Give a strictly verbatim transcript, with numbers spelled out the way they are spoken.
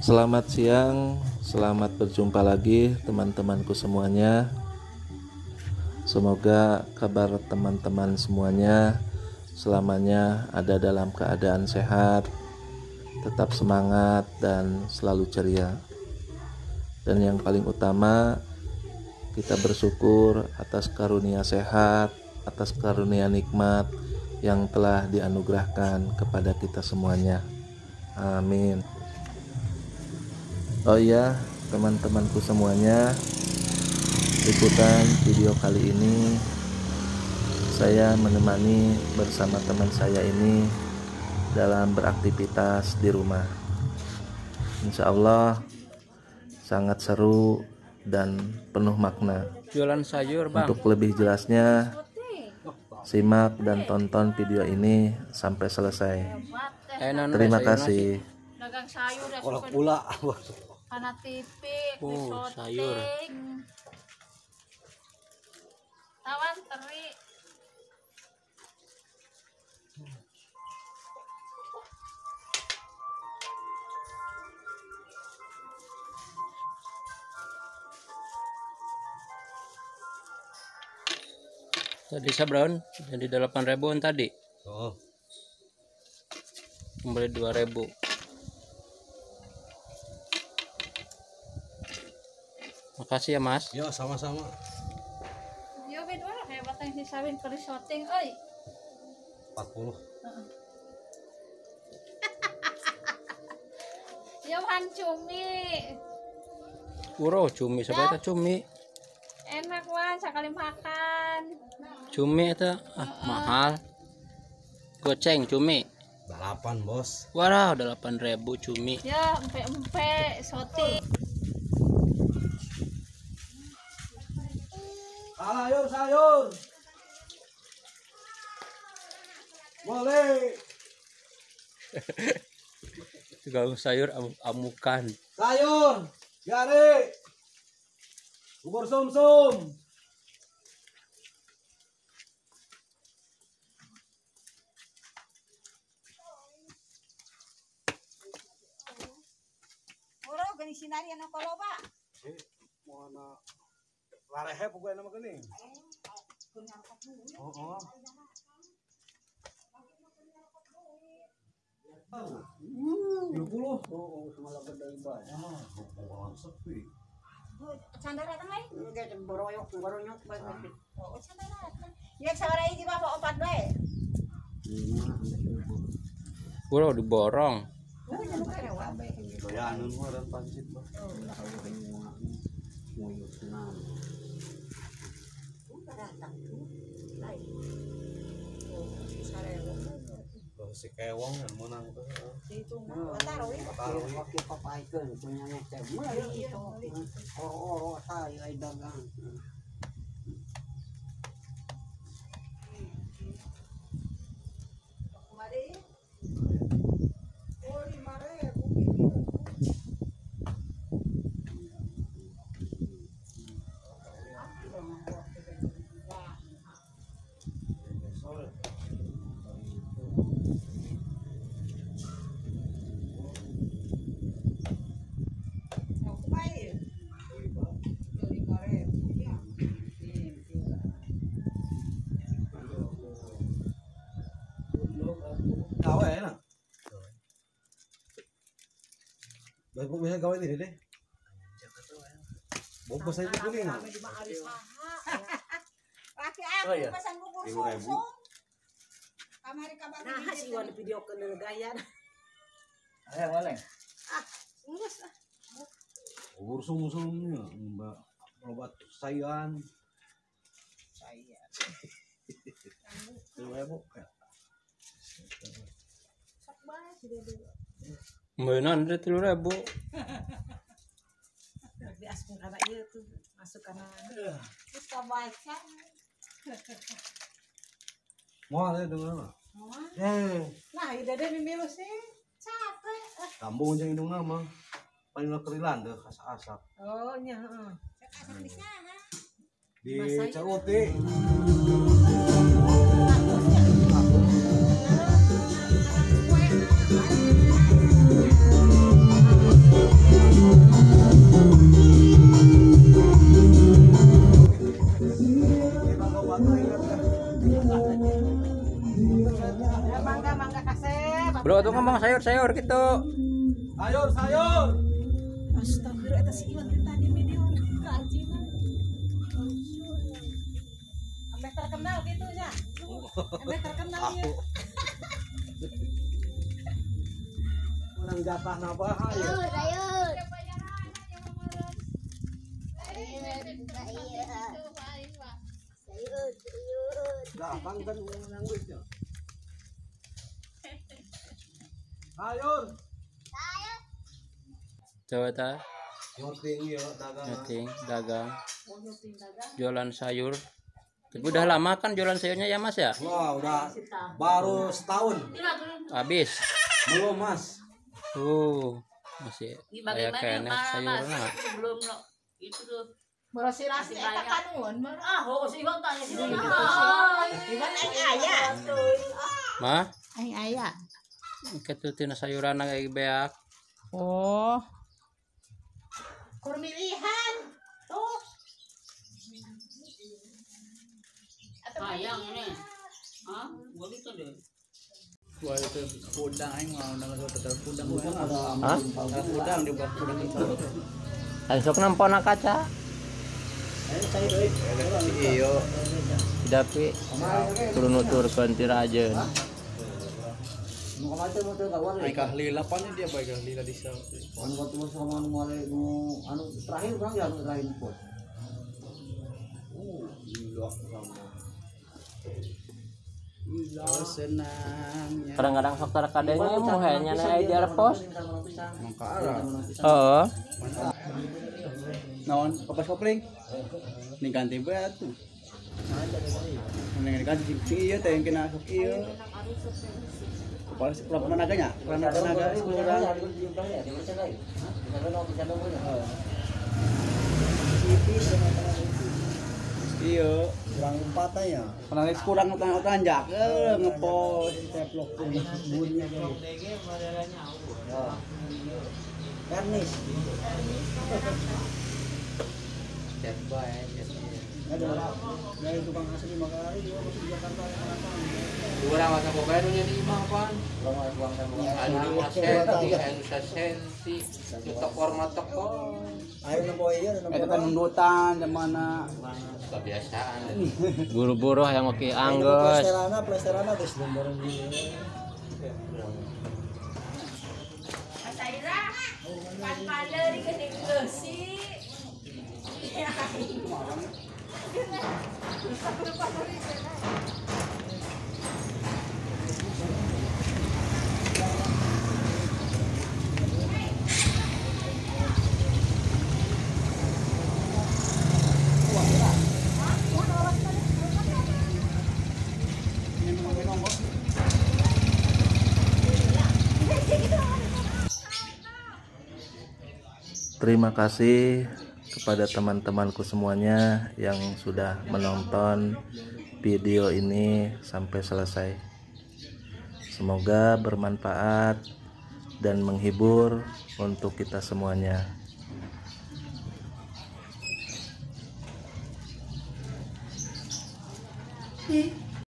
Selamat siang, selamat berjumpa lagi teman-temanku semuanya. Semoga kabar teman-teman semuanya selamanya ada dalam keadaan sehat, tetap semangat dan selalu ceria. Dan yang paling utama, kita bersyukur atas karunia sehat, atas karunia nikmat yang telah dianugerahkan kepada kita semuanya. Amin. Oh iya, teman-temanku semuanya, liputan video kali ini saya menemani bersama teman saya ini dalam beraktivitas di rumah. Insya Allah sangat seru dan penuh makna. Jualan sayur, Bang. Untuk lebih jelasnya, simak dan tonton video ini sampai selesai. Terima kasih. Dagang sayur ya, kolak pula. Kana tipik, Oh, sayur. Tawan teri. Tadi sabron jadi delapan ribuan tadi. Oh, Kembali dua ribu. Makasih ya, Mas. ya sama-sama. Yo beda lah kayak batang si sawin ke shooting euy. empat puluh. Yo han cumi. Uro cumi sebaiknya cumi. Enak wan sekali makan. Cumi itu ah, mahal. Goceng cumi. Delapan bos. Wow, delapan ribu cumi. Yo empe-empe shooting. Sayur sayur. Boleh. Tukang sayur am- amukan. Sayur. Gari. Bubur sum-sum. Uro gani sinari ano koloba. Eh, mau na larehe pokoknya nama gini. Oh, oh. Dua puluh. Oh, semalam gede ibadah. Ah, bukan sepi. Canda datang ay. Gede boroyok boronyok baik. Oh, canda datang. Ya sawara iki bapak opat bae. Uro diborong. Oh, jangan kere wa. Doyanun mah dan pancit mah. Datang tuh. Lain. Oh, sarewo. Kalau si kewong yang menang tuh. Itu mah taruh ya. Taruh ya. Waktu papaikeun punya ngecek meuli itu oro-oro saya ai dagang. Mari. Oh, lima ribu. Gawe enak. Baik bu bisa gawe ini deh. Bungkus aja kuning. Laki aku Oh, iya. pesan bubur Lima ribu. sum-sum. Kamari kabar. Nah, si wan video ke gaya. Ayo boleh. Ah, ngurus ah. Bubur sum-sumnya, mbak. Obat sayuran. Saya. Dua ribu. Sok bae sih dia. Mainan dari tiga ribu. Di aspun kana ieu tuh masuk kana. Terus baca. Mau ada dengan apa? Mau. Eh, Nah, ida deh mimilu sih. Capek. Ah, kampung yang hidung nama. Paling kerilan deh, asak-asak. Oh nya heeh. sekarang di sana. Di Masai. Cauti. Kue. tuh ngomong sayur-sayur gitu. Sayur, sayur. Astagfirullah, eta si Iwan tadi video kerajinan. Sampai terkenal gitu ya. Sampai terkenal ya. Orang jatah napa hayu. Sayur, sayur. Sayur, sayur. Gampang kan menang duitnya. Sayur. Coba ta, Nyoting ya dagang. nyeting, dagang, jualan sayur. Tapi udah lama kan jualan sayurnya ya Mas ya? Wah, udah baru setahun. Habis. Belum, Mas. Uh, masih kayak kayaknya sayurnya. Sebelum lo itu tuh. Berosirasi eta kanun. Ah, oh si Iwan tanya sih. Iwan aing aya. Mah, Aing aya. ketu tina sayuran kayak beak. Oh. Kurmilihan. Tuh. Sayang ini. Hah? Gua gitu deh. Wah itu kudang aing mau nang hotel kudang. Hah? Kudang di bawah kudang itu. Ansok nampona kaca. Iyo. Dapi turun nuturkeun ti rajeun. Ai kahlila pan dia bae kahlila di sana. Anu waktu sama anu male nu anu terakhir Bang ya anu terakhir pot. Uh, gila sama. Oh, senang ya. Kadang-kadang faktor kadenya mau hanya na aja pos. Mangka arah. Heeh. Naon kapas kopling? Ning ganti bae atuh. Ning ganti si ieu teh yang kena sok ieu. Kepala sekolah tenaganya, karena tenaga kurang. Iya, Kurang empat ya. karena kurang utang tanjak, eh ngepos. Teplok pun bunyi. Karnis. Ada dari tukang asli Makassar juga masih di Jakarta yang mana? Urang masa boga nu nya di imah pan. Anu di senti, anu senti, untuk format toko. Ayo nempo ieu Eta kan nundutan di mana? Kebiasaan. Buru-buru yang oke anggus. Plasterana, plasterana geus bareng di. Saira. Kan paler geuning geusi. Terima kasih kepada teman-temanku semuanya yang sudah menonton video ini sampai selesai. Semoga bermanfaat dan menghibur untuk kita semuanya.